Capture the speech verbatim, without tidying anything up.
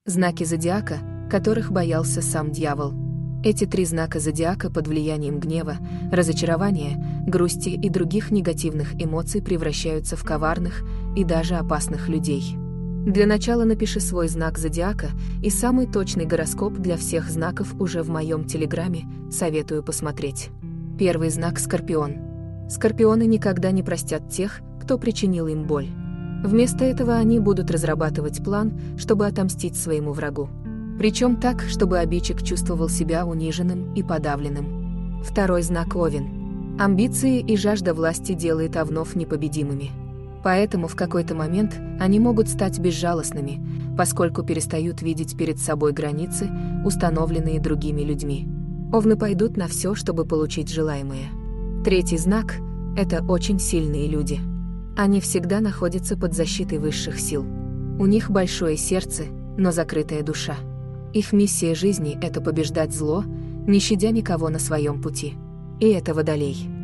Знаки зодиака, которых боялся сам дьявол. Эти три знака зодиака под влиянием гнева, разочарования, грусти и других негативных эмоций превращаются в коварных и даже опасных людей. Для начала напиши свой знак зодиака и самый точный гороскоп для всех знаков уже в моем телеграме, советую посмотреть. Первый знак – Скорпион. Скорпионы никогда не простят тех, кто причинил им боль. Вместо этого они будут разрабатывать план, чтобы отомстить своему врагу. Причем так, чтобы обидчик чувствовал себя униженным и подавленным. Второй знак – Овен. Амбиции и жажда власти делает овнов непобедимыми. Поэтому в какой-то момент они могут стать безжалостными, поскольку перестают видеть перед собой границы, установленные другими людьми. Овны пойдут на все, чтобы получить желаемое. Третий знак – это очень сильные люди. Они всегда находятся под защитой высших сил. У них большое сердце, но закрытая душа. Их миссия жизни – это побеждать зло, не щадя никого на своем пути. И это Водолей.